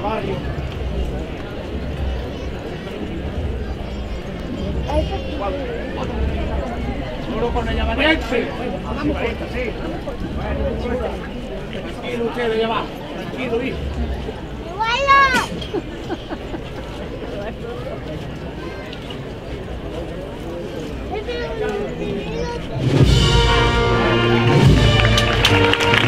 barrio. Solo con el llamadiente. Vamos con esta, sí. Tranquilo usted, ya va. Tranquilo, hijo. ¡Igual!